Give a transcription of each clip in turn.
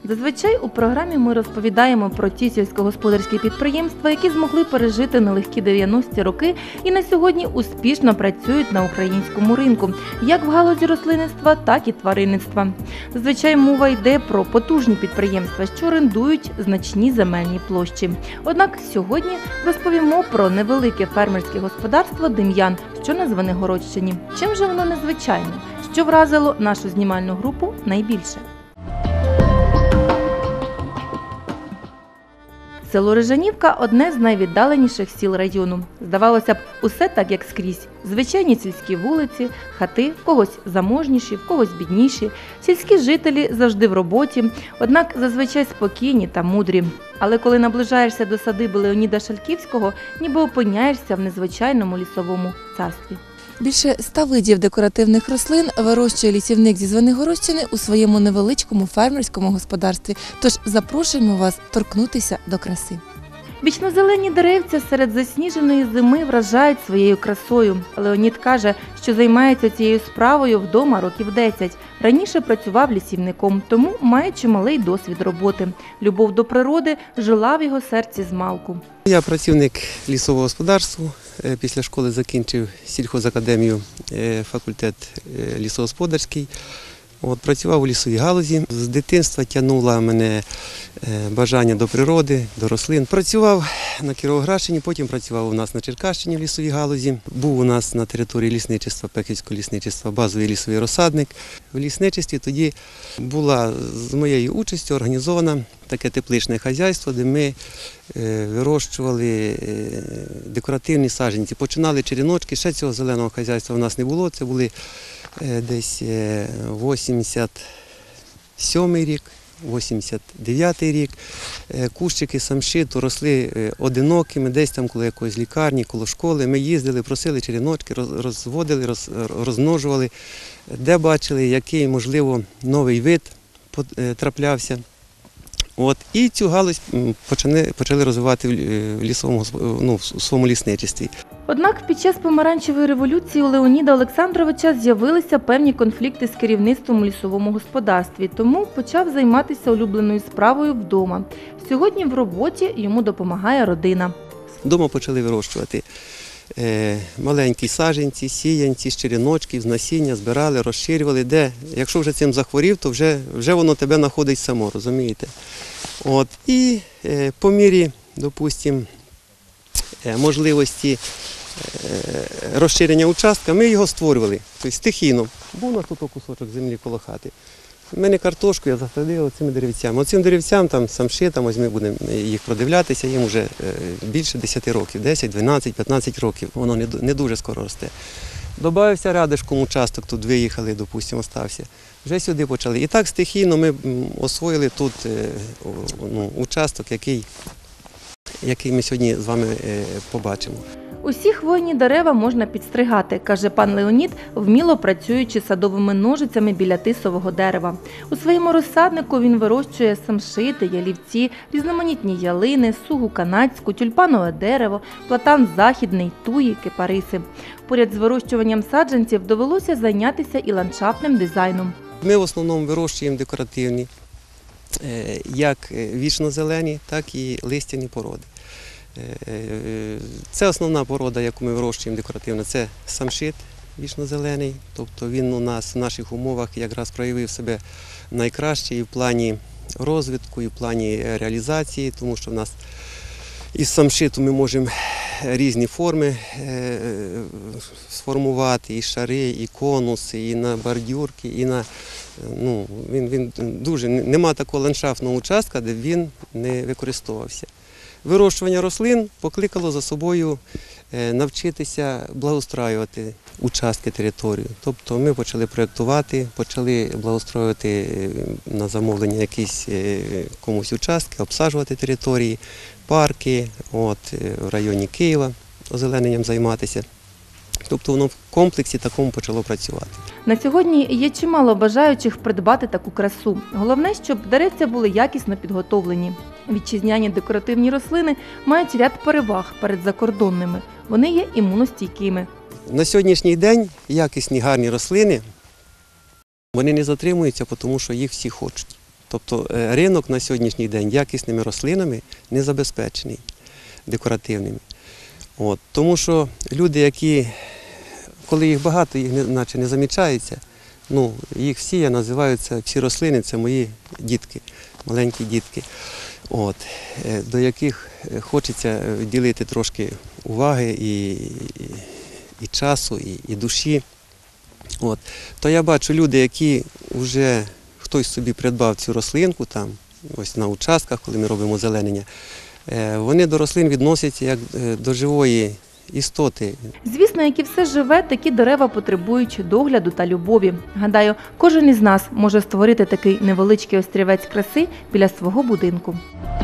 Зазвичай у програмі ми розповідаємо про ті сільськогосподарські підприємства, які змогли пережити нелегкі 90-ті роки і на сьогодні успішно працюють на українському ринку, як в галузі рослинництва, так і тваринництва. Зазвичай мова йде про потужні підприємства, що орендують значні земельні площі. Однак сьогодні розповімо про невелике фермерське господарство «Дем'ян», що на Звенигородщині. Чим же воно незвичайне? Що вразило нашу знімальну групу найбільше? Село Рижанівка – одне з найвіддаленіших сіл району. Здавалося б, усе так, як скрізь. Звичайні сільські вулиці, хати, в когось заможніші, в когось бідніші. Сільські жителі завжди в роботі, однак зазвичай спокійні та мудрі. Але коли наближаєшся до садиби Леоніда Шальківського, ніби опиняєшся в незвичайному лісовому царстві. Більше 100 видів декоративних рослин вирощує лісівник зі Звенигородщини у своєму невеличкому фермерському господарстві. Тож запрошуємо вас торкнутися до краси. Вічнозелені деревця серед засніженої зими вражають своєю красою. Леонід каже, що займається цією справою вдома років 10. Раніше працював лісівником, тому має чималий досвід роботи. Любов до природи жила в його серці змалку. Я працівник лісового господарства. Після школи закінчив сільхозакадемію, факультет лісогосподарський. Працював у лісовій галузі. З дитинства тягнуло мене бажання до природи, до рослин. Працював на Кіровоградщині, потім працював у нас на Черкащині в лісовій галузі. Був у нас на території лісничества, Пеківського лісничества, базовий лісовий розсадник. В лісничестві тоді була з моєю участю організована таке тепличне хазяйство, де ми вирощували декоративні саджанці. Починали череночки, ще цього зеленого хазяйства у нас не було. Це були десь 87-й рік, 89-й рік. Кущики самшиту росли одинокими, десь там коло якоїсь лікарні, коло школи. Ми їздили, просили череночки, розводили, розмножували, де бачили, який, можливо, новий вид траплявся. І цю галузь почали розвивати в своєму лісничестві. Однак під час помаранчевої революції у Леоніда Олександровича з'явилися певні конфлікти з керівництвом у лісовому господарстві, тому почав займатися улюбленою справою вдома. Сьогодні в роботі йому допомагає родина. Вдома почали вирощувати маленькі саджанці, сіянці, з череночків, з насіння, збирали, розширювали. Якщо вже цим захворів, то вже воно тебе знаходить само, розумієте? І по мірі, допустимо, можливості розширення участка, ми його створювали, тобто стихійно. Був у нас тут кусочок землі коло хати. У мене картошку я засадив цими деревцями. Оцим деревцям, там самшитам, ось ми будемо їх продивлятися, їм вже більше 10 років, 10, 12, 15 років, воно не дуже скоро росте. Добавився рядишком участок, тут виїхали, допустимо, остався. Вже сюди почали. І так стихійно ми освоїли тут участок, який ми сьогодні з вами побачимо. Усі хвойні дерева можна підстригати, каже пан Леонід, вміло працюючи садовими ножицями біля тисового дерева. У своєму розсаднику він вирощує самшити, ялівці, різноманітні ялини, сугу канадську, тюльпанове дерево, платан західний, туї, кипариси. Поряд з вирощуванням саджанців довелося зайнятися і ландшафтним дизайном. Ми в основному вирощуємо декоративні, як вічнозелені, так і листяні породи. Це основна порода, яку ми вирощуємо декоративно, це самшит вічнозелений. Тобто він у нас в наших умовах якраз проявив себе найкраще і в плані розвитку, і в плані реалізації, тому що в нас із самшиту ми можемо різні форми сформувати, і шари, і конуси, і на бордюрки, і на він дуже нема такого ландшафтного участка, де він не використовувався. Вирощування рослин покликало за собою навчитися благоустраювати участки території. Тобто ми почали проєктувати, почали благоустроювати на замовлення якісь комусь участки, обсаджувати території, парки, в районі Києва озелененням займатися. Тобто воно в комплексі такому почало працювати. На сьогодні є чимало бажаючих придбати таку красу. Головне, щоб деревця були якісно підготовлені. Вітчизняні декоративні рослини мають ряд переваг перед закордонними. Вони є імуностійкими. На сьогоднішній день якісні гарні рослини, вони не затримуються, тому що їх всі хочуть. Тобто ринок на сьогоднішній день якісними рослинами не забезпечений, декоративними. От. Тому що люди, які, коли їх багато, їх наче не замічається, ну, їх всі, я називаю це, всі рослини, це мої дітки, маленькі дітки, от, до яких хочеться ділити трошки уваги і часу, і душі. От. То я бачу люди, які вже хтось собі придбав цю рослинку там, ось на участках, коли ми робимо озеленення, вони до рослин відносяться як до живої істоти. Звісно, як і все живе, такі дерева потребують догляду та любові. Гадаю, кожен із нас може створити такий невеличкий острівець краси біля свого будинку.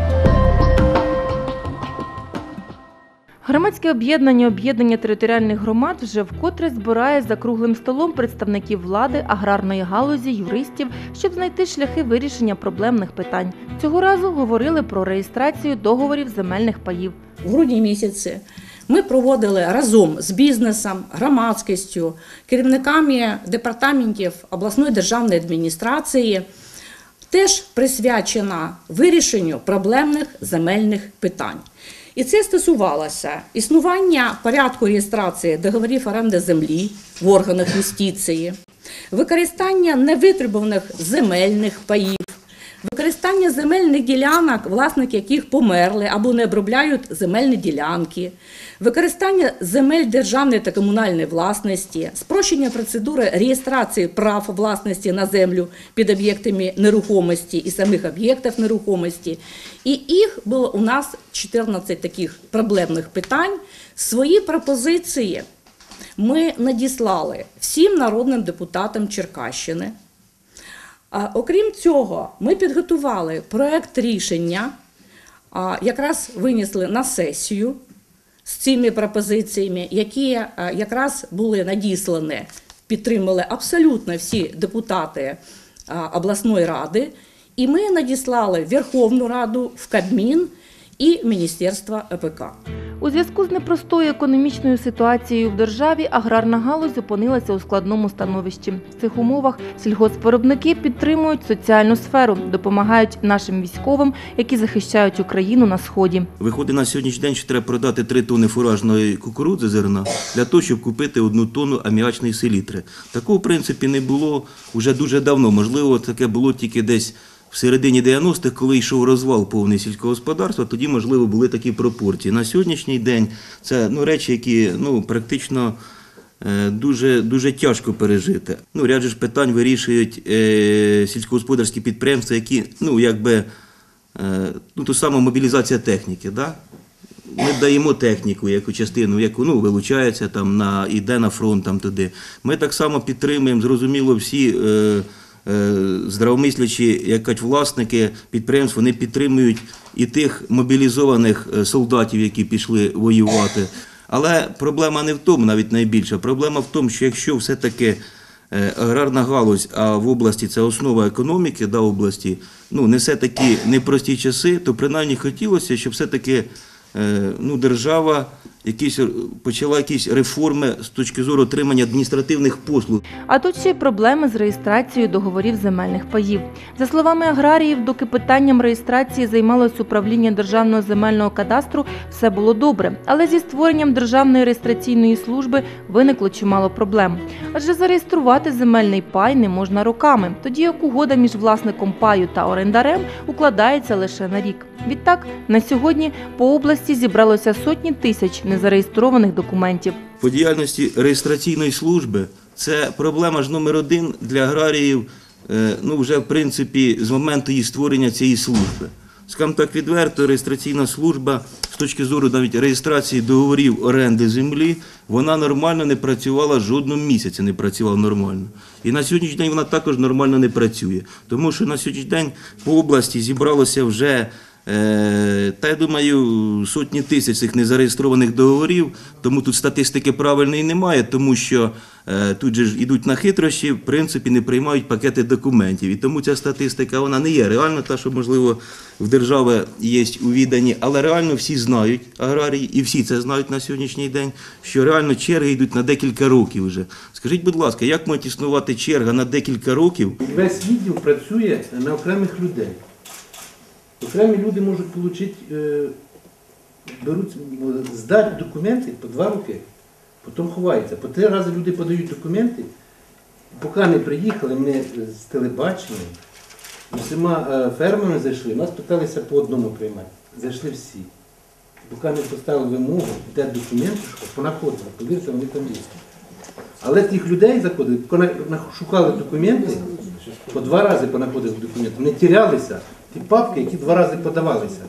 Громадське об'єднання територіальних громад вже вкотре збирає за круглим столом представників влади, аграрної галузі, юристів, щоб знайти шляхи вирішення проблемних питань. Цього разу говорили про реєстрацію договорів земельних паїв. В грудні місяці ми проводили разом з бізнесом, громадськістю, керівниками департаментів обласної державної адміністрації, теж присвячена вирішенню проблемних земельних питань. І це стосувалося існування порядку реєстрації договорів оренди землі в органах юстиції, використання невитребуваних земельних паїв, використання земельних ділянок, власники яких померли або не обробляють земельні ділянки, використання земель державної та комунальної власності, спрощення процедури реєстрації прав власності на землю під об'єктами нерухомості і самих об'єктів нерухомості. І їх було у нас 14 таких проблемних питань. Свої пропозиції ми надіслали всім народним депутатам Черкащини. Окрім цього, ми підготували проект рішення, якраз винесли на сесію з цими пропозиціями, які якраз були надіслані, підтримали абсолютно всі депутати обласної ради, і ми надіслали в Верховну Раду, в Кабмін і Міністерство АПК. У зв'язку з непростою економічною ситуацією в державі аграрна галузь опинилася у складному становищі. В цих умовах сільгоспвиробники підтримують соціальну сферу, допомагають нашим військовим, які захищають Україну на Сході. Виходить на сьогоднішній день, що треба продати 3 тонни фуражної кукурудзи зерна для того, щоб купити 1 тонну аміачної селітри. Такого, в принципі, не було вже дуже давно. Можливо, таке було тільки десь в середині 90-х, коли йшов розвал повний сільського господарства, тоді, можливо, були такі пропорції. На сьогоднішній день це речі, які практично дуже тяжко пережити. Ряд же ж питань вирішують сільськогосподарські підприємства, які, ту саму мобілізація техніки, да? Ми даємо техніку, яку частину, яку вилучається, йде на фронт туди. Ми так само підтримуємо, зрозуміло, всі здравомислячі, як кажуть, власники підприємств, вони підтримують і тих мобілізованих солдатів, які пішли воювати. Але проблема не в тому, навіть найбільша. Проблема в тому, що якщо все-таки аграрна галузь, а в області це основа економіки області, несе такі непрості часи, то принаймні хотілося, щоб все-таки держава почала якісь реформи з точки зору отримання адміністративних послуг. А тут ще й проблеми з реєстрацією договорів земельних паїв. За словами аграріїв, доки питанням реєстрації займалось управління Державного земельного кадастру, все було добре. Але зі створенням Державної реєстраційної служби виникло чимало проблем. Адже зареєструвати земельний пай не можна роками, тоді як угода між власником паю та орендарем укладається лише на рік. Відтак, на сьогодні по області зібралося сотні тисяч незареєстрованих документів. По діяльності реєстраційної служби це проблема ж номер 1 для аграріїв, вже в принципі з моменту її створення цієї служби. Скажімо так відверто, реєстраційна служба з точки зору навіть реєстрації договорів оренди землі, вона нормально не працювала, жодного місяця не працювала нормально. І на сьогоднішній день вона також нормально не працює. Тому що на сьогоднішній день по області зібралося вже Та я думаю, сотні тисяч цих незареєстрованих договорів, тому тут статистики правильної немає, тому що тут же ж ідуть на хитрощі, в принципі не приймають пакети документів. І тому ця статистика вона не є реальна, та, що, можливо, в держави є у віданні, але реально всі знають, аграрії, і всі це знають на сьогоднішній день, що реально черги йдуть на декілька років вже. Скажіть, будь ласка, як може існувати черга на декілька років? Весь відділ працює на окремих людей. Окремі люди можуть отримати, здати документи по 2 роки, потім ховаються. По 3 рази люди подають документи, поки не приїхали, ми з телебачення, усіма фермерами зайшли, нас питалися по одному приймати. Зайшли всі. Поки не поставили вимогу, де документи, понаходили, повірте, вони там є. Але тих людей заходили, коли шукали документи, по 2 рази понаходили документи, вони тірялися. Ті папки, які 2 рази подавалися.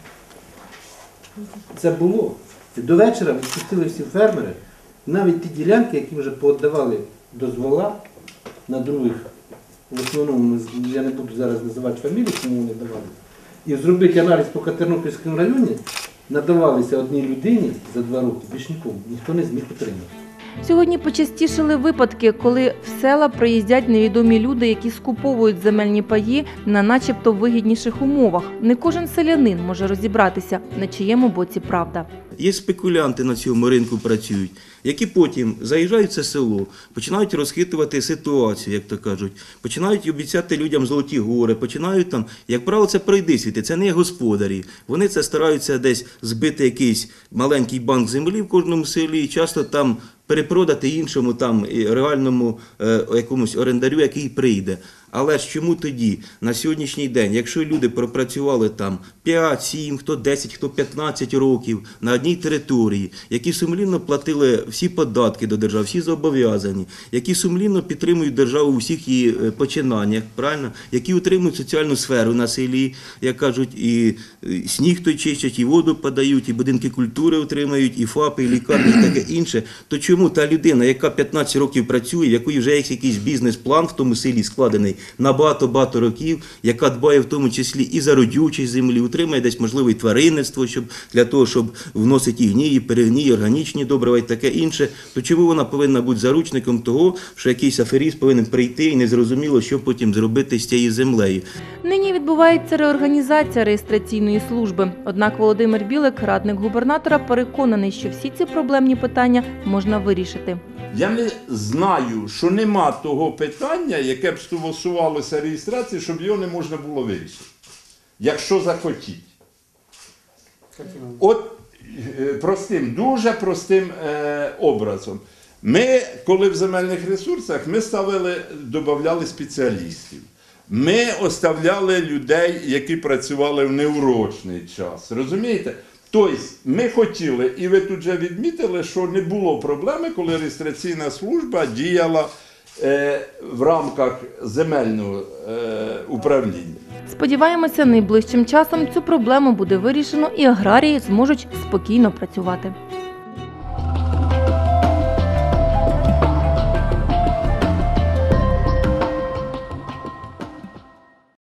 Це було. І до вечора відпустили всі фермери, навіть ті ділянки, які вже пооддавали дозвола на других, в основному, я не буду зараз називати фамілії, кому вони давали, і зробити аналіз по Тернопільському районі, надавалися одній людині за 2 роки, більш нікому, ніхто не зміг отримати. Сьогодні почастішали випадки, коли в села приїздять невідомі люди, які скуповують земельні паї на начебто вигідніших умовах. Не кожен селянин може розібратися, на чиєму боці правда. Є спекулянти на цьому ринку працюють, які потім заїжджають в це село, починають розхитувати ситуацію, як то кажуть, починають обіцяти людям золоті гори, починають там, як правило, це пройдисвіти, це не є господарі. Вони це стараються десь збити якийсь маленький банк землі в кожному селі і часто там перепродати іншому там реальному якомусь орендарю, який прийде. Але ж чому тоді, на сьогоднішній день, якщо люди пропрацювали там 5, 7, хто 10, хто 15 років на одній території, які сумлінно платили всі податки до держави, всі зобов'язані, які сумлінно підтримують державу у всіх її починаннях, правильно? Які утримують соціальну сферу на селі, як кажуть, і сніг той чистять, і воду подають, і будинки культури утримують, і ФАПи, і лікарні, і таке інше, то чому та людина, яка 15 років працює, в якої вже є якийсь бізнес-план в тому селі складений на багато-багато років, яка дбає в тому числі і за родючість землі, утримує десь, можливо, і тваринництво, для того, щоб вносити і гній, і перегній, і органічні добрива, і таке інше, то чому вона повинна бути заручником того, що якийсь аферіст повинен прийти і незрозуміло, що потім зробити з цією землею? Нині відбувається реорганізація реєстраційної служби. Однак Володимир Білик, радник губернатора, переконаний, що всі ці проблемні питання можна вирішити. Я не знаю, що нема того питання, яке б стосувалося реєстрації, щоб його не можна було вирішити. Якщо захотіть. От простим, дуже простим образом. Ми, коли в земельних ресурсах, ми додавали спеціалістів. Ми оставляли людей, які працювали в неурочний час. Розумієте? Тобто ми хотіли, і ви тут вже відмітили, що не було проблеми, коли реєстраційна служба діяла в рамках земельного управління. Сподіваємося, найближчим часом цю проблему буде вирішено і аграрії зможуть спокійно працювати.